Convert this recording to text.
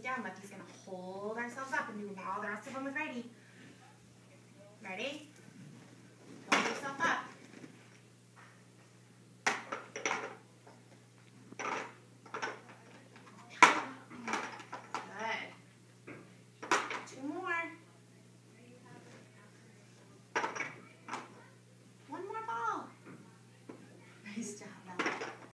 down. Lefty's going to hold ourselves up and do all the rest of them with righty. Ready?